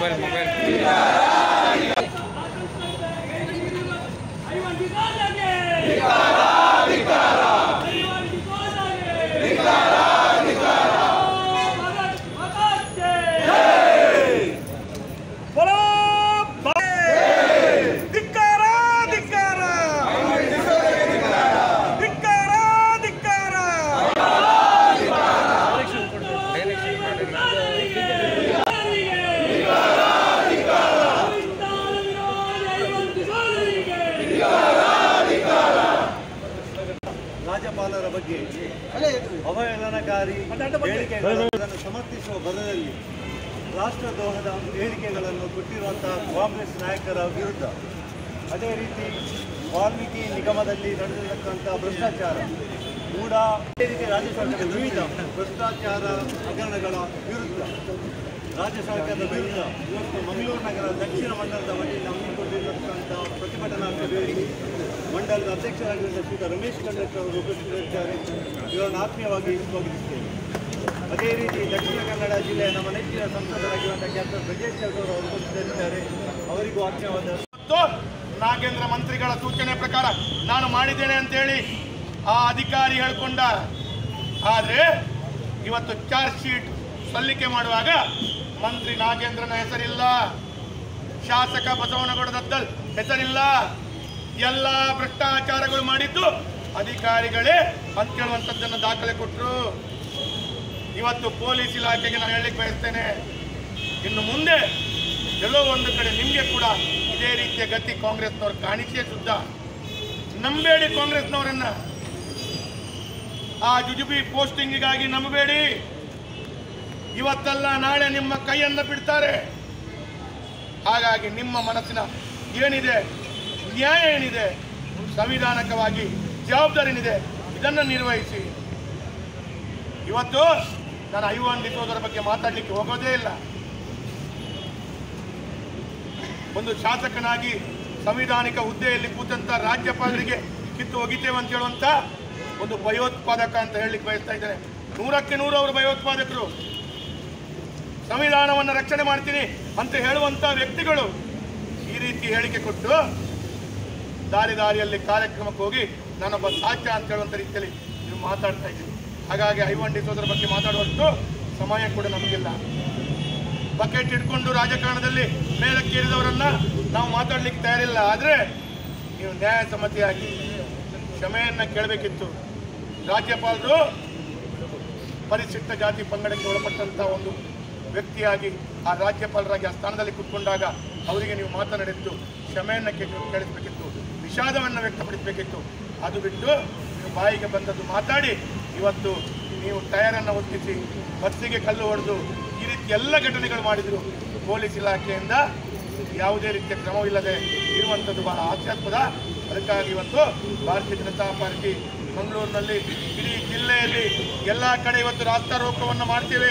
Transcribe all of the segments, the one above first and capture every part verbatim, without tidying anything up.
Mobile mobile ರಾಜ್ಯಪಾಲರ ಬಗ್ಗೆ ಅವಹೇಳನಕಾರಿ ಹೇಳಿಕೆಗಳನ್ನು ಸಮರ್ಥಿಸುವ ಬದಲಲ್ಲಿ ರಾಷ್ಟ್ರದ್ರೋಹದ ಹೇಳಿಕೆಗಳನ್ನು ಕೊಟ್ಟಿರುವಂತಹ ಕಾಂಗ್ರೆಸ್ ನಾಯಕರ ವಿರುದ್ಧ, ಅದೇ ರೀತಿ ವಾಲ್ಮೀಕಿ ನಿಗಮದಲ್ಲಿ ನಡೆದಿರತಕ್ಕಂಥ ಭ್ರಷ್ಟಾಚಾರ ಕೂಡ, ಅದೇ ರೀತಿ ರಾಜ್ಯ ಸರ್ಕಾರದ ವಿವಿಧ ಭ್ರಷ್ಟಾಚಾರ ಹಗರಣಗಳ ವಿರುದ್ಧ ರಾಜ್ಯ ಸರ್ಕಾರದ ವಿರುದ್ಧ ಇವತ್ತು ಮಂಗಳೂರು ನಗರ ದಕ್ಷಿಣ ಮಂಡಲದ ವತಿಯಿಂದ ಹಮ್ಮಿಕೊಂಡಿರತಕ್ಕಂಥ ಪ್ರತಿಭಟನಾ ಸಭೆಯಲ್ಲಿ ಮಂಡಲದ ಅಧ್ಯಕ್ಷರಾಗಿರುವ ಶ್ರೀ ರಮೇಶ್ ಕಂಡಕ್ಟರ್ ಅವರು ಉಪಸ್ಥಿತರಿದ್ದಾರೆ. ಇವರನ್ನು ಆತ್ಮೀಯವಾಗಿ ಸ್ವಾಗತಿಸುತ್ತೇವೆ. ಅದೇ ರೀತಿ ದಕ್ಷಿಣ ಕನ್ನಡ ಜಿಲ್ಲೆಯ ನಮ್ಮ ನೆಚ್ಚಿನ ಸಂಸದರಾಗಿರುವಂತಹ ಕ್ಯಾಪ್ಟನ್ ಬ್ರಜೇಶ್ ಚೌಧರಿ ಅವರು ಉಪಸ್ಥಿತರಿದ್ದಾರೆ. ಅವರಿಗೂ ಆತ್ಮೀಯವಾದ ನಾಗೇಂದ್ರ ಮಂತ್ರಿಗಳ ಸೂಚನೆ ಪ್ರಕಾರ ನಾನು ಮಾಡಿದ್ದೇನೆ ಅಂತೇಳಿ ಆ ಅಧಿಕಾರಿ ಹೇಳಿಕೊಂಡ. ಆದರೆ ಇವತ್ತು ಚಾರ್ಜ್ ಶೀಟ್ ಸಲ್ಲಿಕೆ ಮಾಡುವಾಗ ಮಂತ್ರಿ ನಾಗೇಂದ್ರನ ಹೆಸರಿಲ್ಲ, ಶಾಸಕ ಬಸವನಗೌಡ ದದ್ದಲ್ ಹೆಸರಿಲ್ಲ. ಎಲ್ಲ ಭ್ರಷ್ಟಾಚಾರಗಳು ಮಾಡಿದ್ದು ಅಧಿಕಾರಿಗಳೇ ಅಂತ ಹೇಳುವಂಥದ್ದನ್ನು ದಾಖಲೆ ಕೊಟ್ಟರು. ಇವತ್ತು ಪೊಲೀಸ್ ಇಲಾಖೆಗೆ ನಾನು ಹೇಳಲಿಕ್ಕೆ ಬಯಸ್ತೇನೆ, ಇನ್ನು ಮುಂದೆ ಎಲ್ಲೋ ಒಂದು ಕಡೆ ನಿಮಗೆ ಕೂಡ ಇದೇ ರೀತಿಯ ಗತಿ ಕಾಂಗ್ರೆಸ್ನವ್ರು ಕಾಣಿಕೆ ಶುದ್ಧ. ನಂಬೇಡಿ ಕಾಂಗ್ರೆಸ್ನವರನ್ನ, ಆ ಜುಜುಬಿ ಪೋಸ್ಟಿಂಗಿಗಾಗಿ ನಂಬಬೇಡಿ. ಇವತ್ತಲ್ಲ ನಾಳೆ ನಿಮ್ಮ ಕೈಯನ್ನು ಬಿಡ್ತಾರೆ. ಹಾಗಾಗಿ ನಿಮ್ಮ ಮನಸ್ಸಿನ ಏನಿದೆ, ನ್ಯಾಯ ಏನಿದೆ, ಸಂವಿಧಾನಿಕವಾಗಿ ಜವಾಬ್ದಾರಿ ಏನಿದೆ, ಇದನ್ನು ನಿರ್ವಹಿಸಿ. ಇವತ್ತು ನಾನು ಐವನ್ನಿಸೋದರ ಬಗ್ಗೆ ಮಾತಾಡಲಿಕ್ಕೆ ಹೋಗೋದೇ ಇಲ್ಲ. ಒಂದು ಶಾಸಕನಾಗಿ ಸಂವಿಧಾನಿಕ ಹುದ್ದೆಯಲ್ಲಿ ಕೂತಂತ ರಾಜ್ಯಪಾಲರಿಗೆ ಕಿತ್ತು ಒಗಿತೇವೆ ಅಂತ ಹೇಳುವಂತ ಒಂದು ಭಯೋತ್ಪಾದಕ ಅಂತ ಹೇಳಲಿಕ್ಕೆ ಬಯಸ್ತಾ ಇದ್ದೇನೆ. ನೂರಕ್ಕೆ ನೂರು ಅವರು ಭಯೋತ್ಪಾದಕರು. ಸಂವಿಧಾನವನ್ನು ರಕ್ಷಣೆ ಮಾಡ್ತೀನಿ ಅಂತ ಹೇಳುವಂತ ವ್ಯಕ್ತಿಗಳು ಈ ರೀತಿ ಹೇಳಿಕೆ ಕೊಟ್ಟು ದಾರಿ ದಾರಿಯಲ್ಲಿ ಕಾರ್ಯಕ್ರಮಕ್ಕೆ ಹೋಗಿ ನಾನೊಬ್ಬ ಸಾಧ್ಯ ಅಂತ ಹೇಳುವಂಥ ರೀತಿಯಲ್ಲಿ ನೀವು ಮಾತಾಡ್ತಾ ಇದ್ದೀವಿ. ಹಾಗಾಗಿ ಐವಂಡಿಸೋದ್ರ ಬಗ್ಗೆ ಮಾತಾಡುವಷ್ಟು ಸಮಯ ಕೂಡ ನಮಗಿಲ್ಲ. ಬಕೆಟ್ ಇಟ್ಕೊಂಡು ರಾಜಕಾರಣದಲ್ಲಿ ಮೇಲಕ್ಕೇರಿದವರನ್ನ ನಾವು ಮಾತಾಡ್ಲಿಕ್ಕೆ ತಯಾರಿಲ್ಲ. ಆದರೆ ನೀವು ನ್ಯಾಯ ಸಮ್ಮತಿಯಾಗಿ ಕ್ಷಮೆಯನ್ನು ಕೇಳಬೇಕಿತ್ತು. ರಾಜ್ಯಪಾಲರು ಪರಿಶಿಷ್ಟ ಜಾತಿ ಪಂಗಡಕ್ಕೆ ಒಳಪಟ್ಟಂಥ ಒಂದು ವ್ಯಕ್ತಿಯಾಗಿ ಆ ರಾಜ್ಯಪಾಲರಾಗಿ ಆ ಸ್ಥಾನದಲ್ಲಿ ಕೂತ್ಕೊಂಡಾಗ ಅವರಿಗೆ ನೀವು ಮಾತನಾಡಿದ್ದು ಕ್ಷಮೆಯನ್ನು ಕೇಳಿಸಬೇಕಿತ್ತು, ವಿಷಾದವನ್ನು ವ್ಯಕ್ತಪಡಿಸಬೇಕಿತ್ತು. ಅದು ಬಿಟ್ಟು ನೀವು ಬಾಯಿಗೆ ಬಂದದ್ದು ಮಾತಾಡಿ ಇವತ್ತು ನೀವು ಟಯರನ್ನು ಒತ್ತಿಸಿ ಬಸ್ಸಿಗೆ ಕಲ್ಲು ಹೊಡೆದು ಈ ರೀತಿ ಎಲ್ಲ ಘಟನೆಗಳು ಮಾಡಿದರು. ಪೊಲೀಸ್ ಇಲಾಖೆಯಿಂದ ಯಾವುದೇ ರೀತಿಯ ಕ್ರಮವಿಲ್ಲದೆ ಇರುವಂಥದ್ದು ಬಹಳ ಹಾಸ್ಯಾಸ್ಪದ. ಅದಕ್ಕಾಗಿ ಇವತ್ತು ಭಾರತೀಯ ಜನತಾ ಪಾರ್ಟಿ ಮಂಗಳೂರಿನಲ್ಲಿ ಇಡೀ ಜಿಲ್ಲೆಯಲ್ಲಿ ಎಲ್ಲ ಕಡೆ ಇವತ್ತು ರಾಸ್ತಾ ರೋಕೋವನ್ನು ಮಾಡ್ತೇವೆ.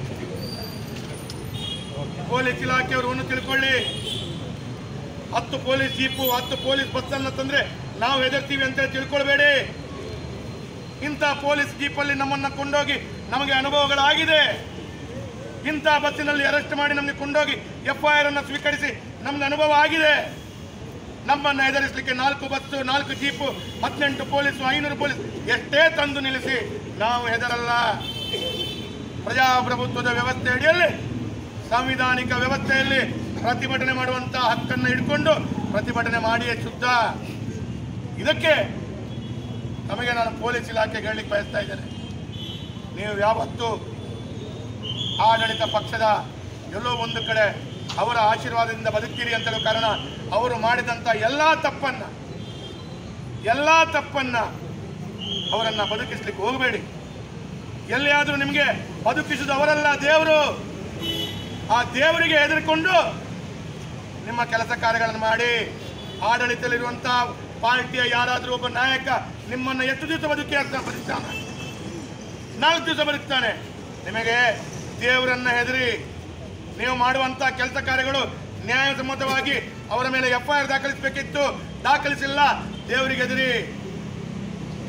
ಪೊಲೀಸ್ ಇಲಾಖೆಯವರನ್ನು ತಿಳ್ಕೊಳ್ಳಿ, ಹತ್ತು ಪೊಲೀಸ್ ಜೀಪು ಹತ್ತು ಪೊಲೀಸ್ ಬಸ್ಸನ್ನು ತಂದ್ರೆ ನಾವು ಹೆದರ್ತೀವಿ ಅಂತ ತಿಳ್ಕೊಳ್ಬೇಡಿ. ಇಂಥ ಪೊಲೀಸ್ ಜೀಪಲ್ಲಿ ನಮ್ಮನ್ನು ಕೊಂಡೋಗಿ ನಮಗೆ ಅನುಭವಗಳಾಗಿದೆ. ಇಂಥ ಬಸ್ಸಿನಲ್ಲಿ ಅರೆಸ್ಟ್ ಮಾಡಿ ನಮಗೆ ಕೊಂಡೋಗಿ ಎಫ್ ಐ ಆರ್ ಅನ್ನು ಸ್ವೀಕರಿಸಿ ನಮ್ಗೆ ಅನುಭವ ಆಗಿದೆ. ನಮ್ಮನ್ನು ಹೆದರಿಸಲಿಕ್ಕೆ ನಾಲ್ಕು ಬಸ್ಸು, ನಾಲ್ಕು ಜೀಪು, ಹದಿನೆಂಟು ಪೊಲೀಸು, ಐನೂರು ಪೊಲೀಸ್ ಎಷ್ಟೇ ತಂದು ನಿಲ್ಲಿಸಿ ನಾವು ಹೆದರಲ್ಲ. ಪ್ರಜಾಪ್ರಭುತ್ವದ ವ್ಯವಸ್ಥೆ ಅಡಿಯಲ್ಲಿ, ಸಂವಿಧಾನಿಕ ವ್ಯವಸ್ಥೆಯಲ್ಲಿ ಪ್ರತಿಭಟನೆ ಮಾಡುವಂಥ ಹಕ್ಕನ್ನು ಹಿಡ್ಕೊಂಡು ಪ್ರತಿಭಟನೆ ಮಾಡಿಯೇ ಶುದ್ಧ. ಇದಕ್ಕೆ ನಮಗೆ ನಾನು ಪೊಲೀಸ್ ಇಲಾಖೆಗೆ ಹೇಳಲಿಕ್ಕೆ ಬಯಸ್ತಾ ಇದ್ದೇನೆ, ನೀವು ಯಾವತ್ತೂ ಆಡಳಿತ ಪಕ್ಷದ ಎಲ್ಲೋ ಒಂದು ಕಡೆ ಅವರ ಆಶೀರ್ವಾದದಿಂದ ಬದುಕಿರಿ ಅಂತ ಹೇಳೋ ಕಾರಣ ಅವರು ಮಾಡಿದಂಥ ಎಲ್ಲ ತಪ್ಪನ್ನು ಎಲ್ಲ ತಪ್ಪನ್ನು ಅವರನ್ನು ಬದುಕಿಸ್ಲಿಕ್ಕೆ ಹೋಗಬೇಡಿ. ಎಲ್ಲಿಯಾದರೂ ನಿಮಗೆ ಬದುಕಿಸುವುದು ಅವರಲ್ಲ, ದೇವರು. ಆ ದೇವರಿಗೆ ಹೆದರಿಕೊಂಡು ನಿಮ್ಮ ಕೆಲಸ ಕಾರ್ಯಗಳನ್ನು ಮಾಡಿ. ಆಡಳಿತದಲ್ಲಿರುವಂಥ ಪಾರ್ಟಿಯ ಯಾರಾದರೂ ಒಬ್ಬ ನಾಯಕ ನಿಮ್ಮನ್ನು ಎಷ್ಟು ದಿವಸ ಬದುಕಿ ಅಂತ ಬದುಕ್ತಾನೆ? ನಾಲ್ಕು ದಿವಸ ಬದುಕ್ತಾನೆ. ನಿಮಗೆ ದೇವರನ್ನ ಹೆದರಿ ನೀವು ಮಾಡುವಂಥ ಕೆಲಸ ಕಾರ್ಯಗಳು ನ್ಯಾಯಸಮ್ಮತವಾಗಿ ಅವರ ಮೇಲೆ ಎಫ್ ಐ ಆರ್ ದಾಖಲಿಸಬೇಕಿತ್ತು, ದಾಖಲಿಸಿಲ್ಲ. ದೇವರಿಗೆ ಹೆದರಿ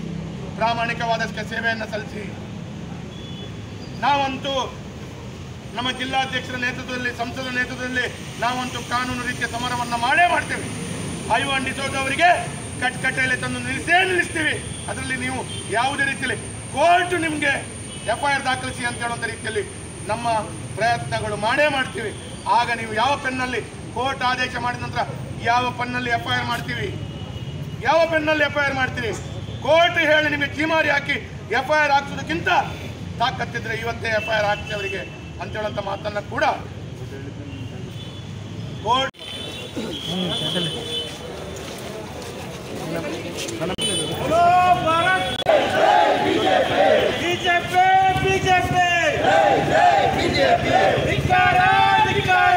ಪ್ರಾಮಾಣಿಕವಾದಷ್ಟು ಸೇವೆಯನ್ನು ಸಲ್ಲಿಸಿ. ನಾವಂತೂ ನಮ್ಮ ಜಿಲ್ಲಾಧ್ಯಕ್ಷರ ನೇತೃತ್ವದಲ್ಲಿ, ಸಂಸದ ನೇತೃತ್ವದಲ್ಲಿ ನಾವಂತೂ ಕಾನೂನು ರೀತಿಯ ಸಮರವನ್ನು ಮಾಡೇ ಮಾಡ್ತೇವೆ. ಐವಾನ್ ಡಿಸೋಜ ಅವರಿಗೆ ಕಟ್ಕಟ್ಟೆಯಲ್ಲಿ ತಂದು ನಿಲ್ಲಿಸೇ ನಿಲ್ಲಿಸ್ತೀವಿ. ಅದರಲ್ಲಿ ನೀವು ಯಾವುದೇ ರೀತಿಯಲ್ಲಿ ಕೋರ್ಟ್ ನಿಮಗೆ ಎಫ್ ಐ ಆರ್ ದಾಖಲಿಸಿ ಅಂತ ಹೇಳುವಂಥ ರೀತಿಯಲ್ಲಿ ನಮ್ಮ ಪ್ರಯತ್ನಗಳು ಮಾಡೇ ಮಾಡ್ತೀವಿ. ಆಗ ನೀವು ಯಾವ ಪೆನ್ನಲ್ಲಿ ಕೋರ್ಟ್ ಆದೇಶ ಮಾಡಿದ ನಂತರ ಯಾವ ಪೆನ್ನಲ್ಲಿ ಎಫ್ ಐ ಆರ್ ಮಾಡ್ತೀವಿ, ಯಾವ ಪೆನ್ನಲ್ಲಿ ಎಫ್ ಐ ಆರ್ ಮಾಡ್ತೀವಿ? ಕೋರ್ಟ್ ಹೇಳಿ ನಿಮಗೆ ಚೀಮಾರಿ ಹಾಕಿ ಎಫ್ ಐ ಆರ್ ಹಾಕ್ಸೋದಕ್ಕಿಂತ ತಾಕತ್ತಿದ್ರೆ ಇವತ್ತೇ ಎಫ್ ಐ ಆರ್ ಹಾಕ್ತೀವಿ ಅವರಿಗೆ ಅಂತ ಹೇಳುವಂಥ ಮಾತನ್ನು ಕೂಡ ಕೋರ್ಟ್ ಬಿಜೆಪಿ ಬಿಜೆಪಿ ಧಿಕ್ಕಾರ ಧಿಕ್ಕಾರ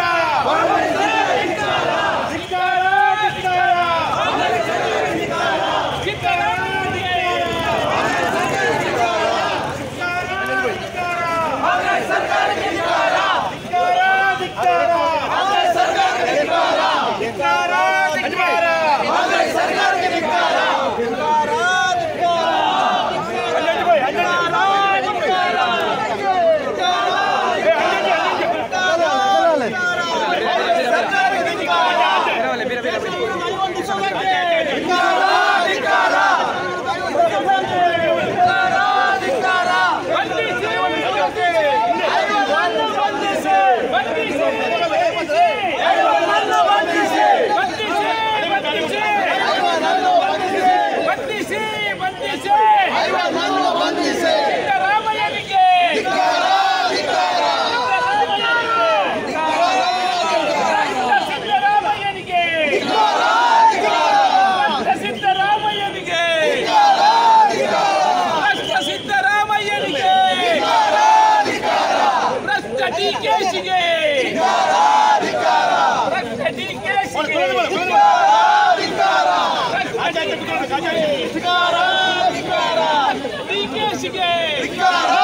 ಡಿಕೆಶಿಗೆ